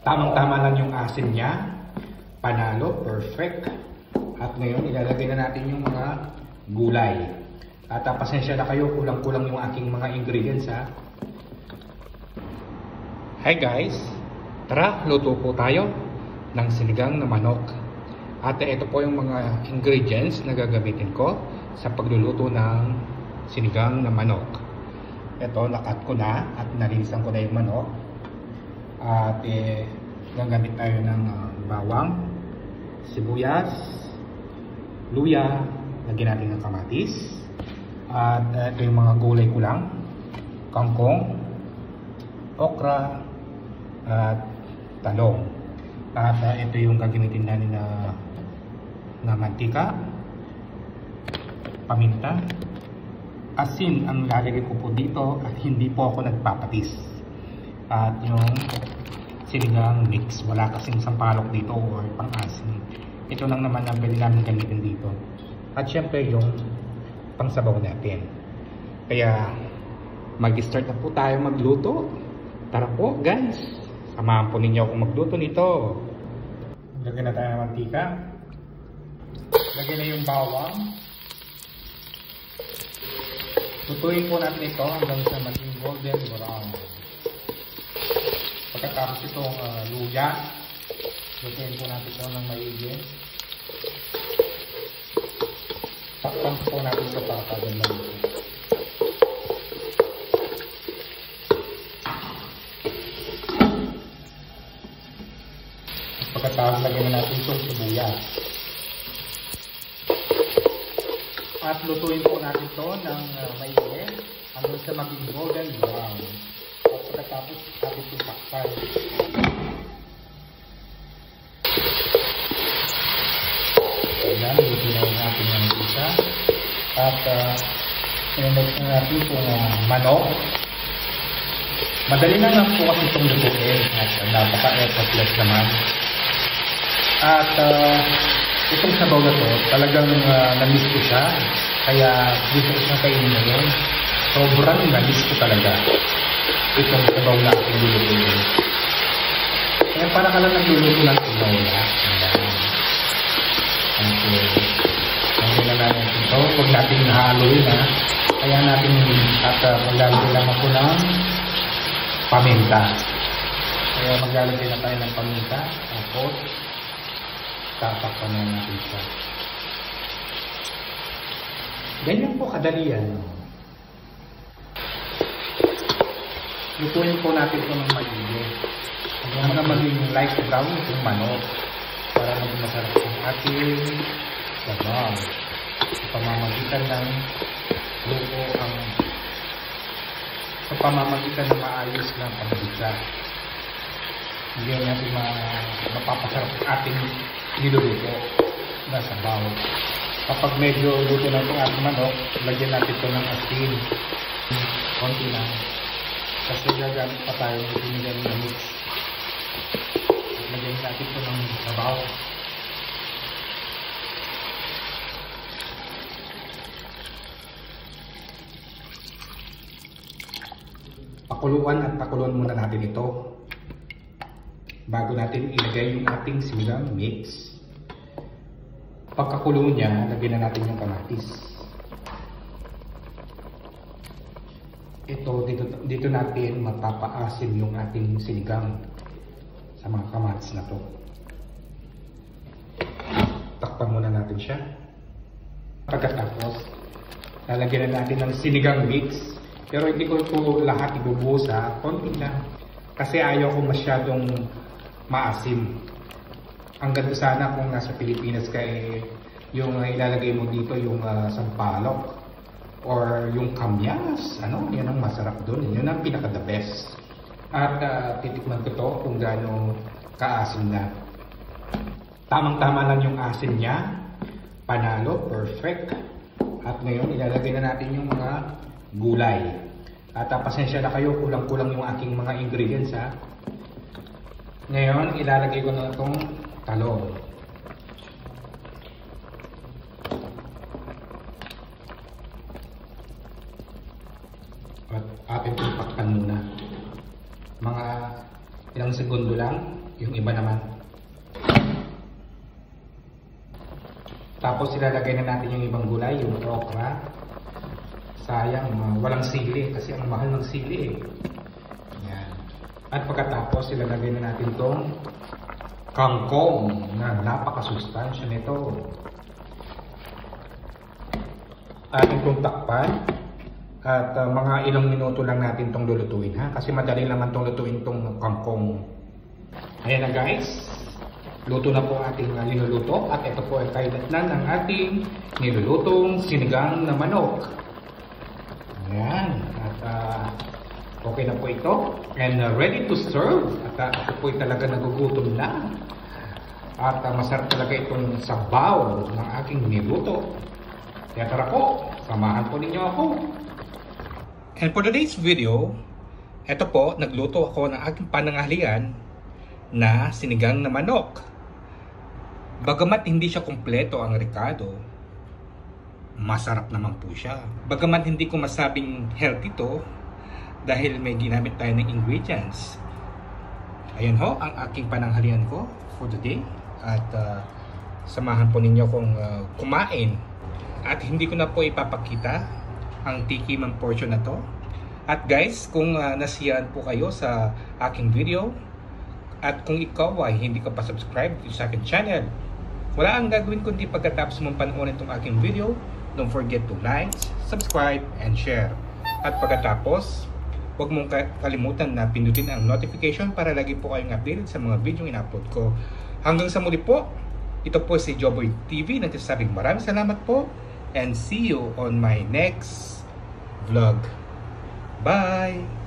Tamang-tama lang yung asin niya. Panalo, perfect. At ngayon, ilalagay na natin yung mga gulay. At pasensya na kayo, kulang-kulang yung aking mga ingredients ha. Hi guys! Tara, luto po tayo ng sinigang na manok. At ito po yung mga ingredients na gagamitin ko sa pagluluto ng sinigang na manok. Ito, nakat ko na at nalinisan ko na yung manok. At gagamit tayo ng bawang, sibuyas, luya, lagyan natin ng kamatis. At ito yung mga gulay ko lang, kangkong, okra, at talong. At ito yung gagamitin natin na mantika, paminta, asin ang lalagay ko po dito at hindi po ako nagpapatis. At yung sinigang mix, wala kasing sampalok dito or pang-asin. Ito lang naman ang pwede namin gamitin dito. At syempre yung pangsabaw natin. Kaya mag-start na po tayo magluto. Tara po guys, samahan po ninyo akong magluto nito. Lagyan na tayo ng mantika. Lagyan na yung bawang. Lutuin po natin ito hanggang sa maging golden brown. Pagkatapos itong luya, lutuin po natin ito ng maigi. Takpan po natin ito para kaganda dito. Pagkatapos lagyan na natin itong sibuyas. At lutuin po natin ito ng maigi hanggang sa maging golden brown. At pagkatapos natin itong takpan. Ayan, luto na natin yung isa. At sinunod na natin itong manok. Madali na lang po kasi itong lutuin. At napaka-effortless naman. At itong sabaw na to, talagang na-miss ko siya. Kaya gusto ko siyang kainin ngayon. Sobrang na-miss ko talaga itong sabaw na aking lulutuin. Kaya para ka lang nagluluto ng sabaw na. Okay. Ngayon na natin ito. Huwag natin nahaluin ha. Kaya natin at maglalagay lang ako ng paminta. Kaya maglalagay na tayo ng paminta. Tapos tatakpan na natin siya. Ganyan po kadali yan. Lutuin po natin ito ng maigi. Huwag na maging light brown itong manok para maging masarap ang ating sabaw. Sa pamamagitan ng luto sa pamamagitan ng maayos ng pagdisa. Hindi natin mapapasarap ang ating niluluto na sabaw. Kapag medyo luto na itong ating manok, lagyan natin ito ng asin. Konti lang. Kasi gagamit pa tayo ng sinigang na mix. At lagyan natin ito ng sabaw. Pakuluan at pakuluan muna natin ito bago natin ilagay yung ating sinigang mix. Pagkakulo niya, lagyan na natin yung kamatis. Ito, dito natin mapapaasim yung ating sinigang sa mga kamatis na to. Takpan muna natin siya. Pagkatapos, lalagyan na natin ng sinigang mix. Pero hindi ko ito lahat ibubuhos ha. Konti lang. Kasi ayaw ko masyadong maasim. Ang ganda sana kung nasa Pilipinas kay yung ilalagay mo dito yung sampalok or yung kamyas. Yan ang masarap doon. Yun ang pinaka the best. At titikman ko to kung gaano kaasim na. Tamang-tama lang yung asin niya. Panalo, perfect. At ngayon ilalagay na natin yung mga gulay. At pasensya na kayo, kulang-kulang yung aking mga ingredients ha. Ngayon, ilalagay ko na itong talong. At atin itong paktan muna. Mga ilang segundo lang, Yung iba naman. Tapos ilalagay na natin yung ibang gulay, yung okra. Sayang, walang sili kasi ang mahal ng sili eh. Yan. At pagkatapos ilalagay na natin itong kangkong na napakasustansya nito. Ating itong takpan at mga ilang minuto lang natin itong lulutuin ha, kasi madali naman itong lutuin itong kangkong. Ayan na guys, luto na po ating niluluto at ito po ay kailat na ng ating nilulutong sinigang na manok. Ayan, at okay na po ito and ready to serve. At ako po ay talaga nagugutom na at masarap talaga itong sabaw ng aking niluto. Kaya tara po, samahan po ninyo ako. And for today's video, ito po, nagluto ako ng aking pananghalian na sinigang na manok. Bagamat hindi siya kumpleto ang rekado, masarap naman po siya. Bagamat hindi ko masabing healthy to dahil may ginamit tayo ng ingredients. Ayan ho, ang aking pananghalian ko for today. At samahan po ninyo kong kumain. At hindi ko na po ipapakita ang tikiman portion na to. At guys, kung nasiyahan po kayo sa aking video, at kung ikaw ay hindi ka pa subscribe sa aking channel, wala ang gagawin kundi pagkatapos mong panoorin itong aking video, don't forget to like, subscribe, and share. At pagkatapos, huwag mong kalimutan na pindutin ang notification para lagi po kayong updated sa mga video in-upload ko. Hanggang sa muli po, ito po si Joboy TV, nagsasabing maraming salamat po, and see you on my next vlog. Bye!